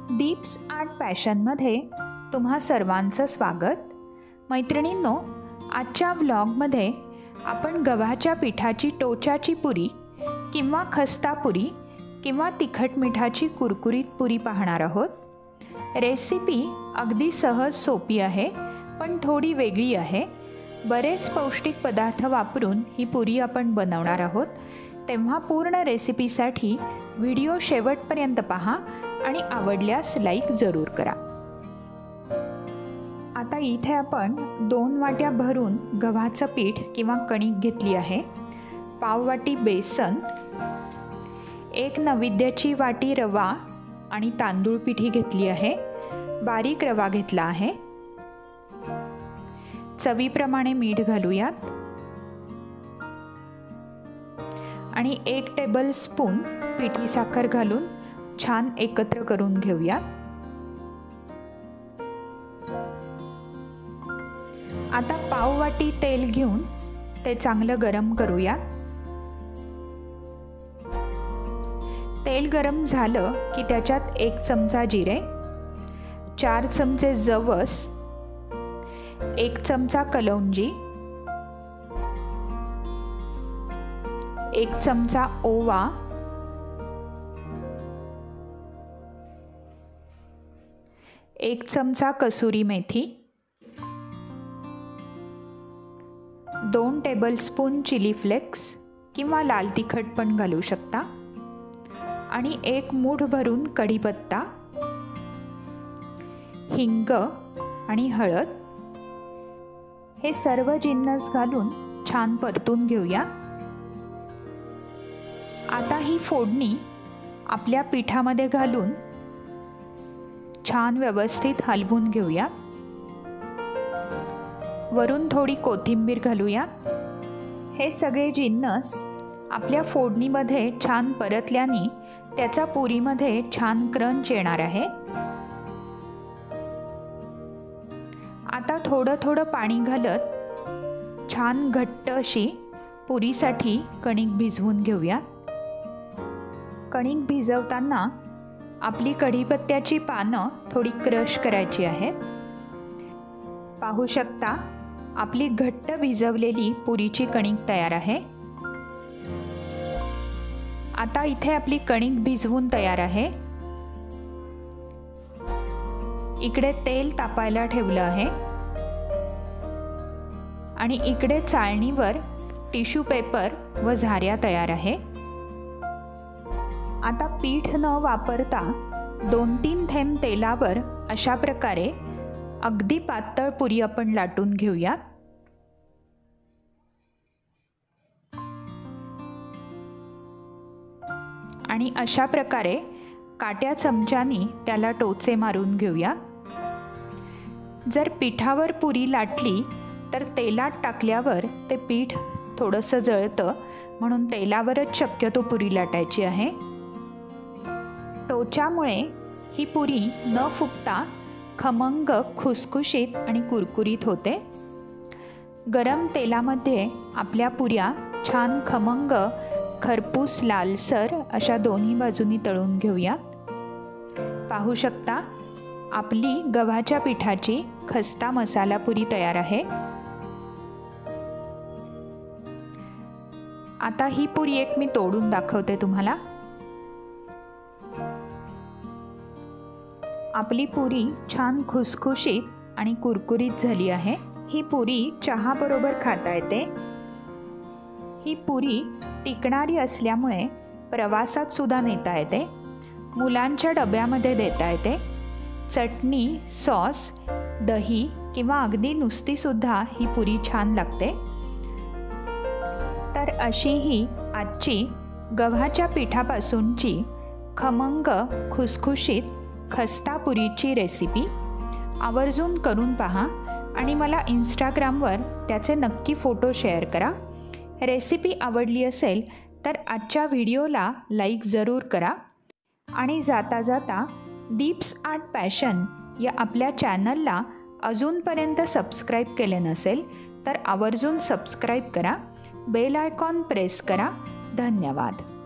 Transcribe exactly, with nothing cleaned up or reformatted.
Deep's art पॅशनमध्ये तुम्हा सर्वांचं स्वागत। मैत्रिणींनो, आजच्या व्लॉगमध्ये आपण गव्हाच्या पिठाची टोचाची पुरी किंवा खस्ता पुरी किंवा तिखट मिठाची कुरकुरीत पुरी पाहणार आहोत। रेसिपी अगदी सहज सोपी आहे, पण थोडी वेगळी आहे। बरेच पौष्टिक पदार्थ वापरून ही पुरी आपण बनवणार आहोत। तेव्हा पूर्ण रेसिपीसाठी व्हिडिओ शेवटपर्यंत पहा आणि आवडल्यास लाईक जरूर करा। आता इथे आपण दोन वाट्या भरून गव्हाचं पीठ किंवा कणिक घेतली आहे। पाव वाटी बेसन, एक नैवेद्याची वाटी रवा आणि तांदूळ पिठी घेतली आहे। बारीक रवा घेतला आहे। चवीप्रमाणे मीठ घालूयात आणि एक टेबल स्पून पिठी साखर घालून छान एकत्र करून घेऊया। आता पाव वाटी तेल घेऊन ते चांगलं गरम करूया। तेल गरम झालं की त्याच्यात एक चमचा जिरे, चार चमचे जवस, एक चमचा कलौंजी, एक चमचा ओवा, एक चमचा कसुरी मेथी, दोन टेबलस्पून चिली फ्लेक्स किंवा लाल तिखट पण घालू शकता आणि एक मूठ भरून कढीपत्ता, हिंग आणि हळद हे सर्व जिन्नस घालून छान परतून घेऊया। आता ही फोडणी आपल्या पिठामध्ये घालून छान व्यवस्थित हलवून घेऊया। वरून थोडी कोथिंबीर घालूया। हे सगळे जिन्नस आपल्या फोडणीमध्ये छान परतल्याने त्याचा पुरीमध्ये छान क्रंच येणार आहे। आता थोडं थोडं पाणी घालत छान घट्ट अशी पुरीसाठी कणिक भिजवून घेऊया। कणिक भिजवताना आपली कढीपत्त्याची पानं थोडी क्रश करायची आहेत। पाहू शकता आपली घट्ट भिजवलेली पुरीची कणिक तयार आहे। आता इथे आपली कणिक भिजवून तयार आहे। इकडे तेल तापायला ठेवलं आहे आणि इकडे चाळणीवर टिश्यू पेपर व झाऱ्या तयार आहे। आता पीठ न वापरता दोन तीन थेंब तेलावर अशा प्रकारे अगदी पातळ पुरी आपण लाटून घेऊया। आणि अशा प्रकारे काट्या चमच्यानी त्याला टोचे मारून घेऊया। जर पिठावर पुरी लाटली तर तेलात टाकल्यावर ते पीठ थोडंसं जळतं, म्हणून तेलावरच शक्यतो पुरी लाटायची आहे। टोचामुळे ही पुरी न फुगता खमंग, खुसखुशीत आणि कुरकुरीत होते। गरम तेलामध्ये आपल्या पुऱ्या छान खमंग, खरपूस, लालसर अशा दोन्ही बाजूनी तळून घेऊया। पाहू शकता आपली गव्हाच्या पिठाची खस्ता मसाला पुरी तयार आहे। आता ही पुरी एक मी तोडून दाखवते तुम्हाला। आपली पुरी छान खुसखुशीत आणि कुरकुरीत झाली आहे। ही पुरी चहा बरोबर खाता येते। ही पुरी टिकणारी असल्यामुळे प्रवासात सुद्धा नेता येते। मुलांच्या डब्यामध्ये देता येते। चटणी, सॉस, दही किंवा अगदी नुसती सुद्धा ही पुरी छान लागते। तर अशी ही आजची गव्हाच्या पिठापासूनची खमंग, खुसखुशीत खस्ता पुरीची रेसिपी आवर्जून करून पहा आणि मला इंस्टाग्रामवर त्याचे नक्की फोटो शेअर करा। रेसिपी आवडली असेल तर आजच्या व्हिडिओला लाईक जरूर करा आणि जाता जाता दीप्स आर्ट पॅशन या आपल्या चॅनलला अजूनपर्यंत सबस्क्राईब केले नसेल तर आवर्जून सबस्क्राईब करा। बेल आयकॉन प्रेस करा। धन्यवाद।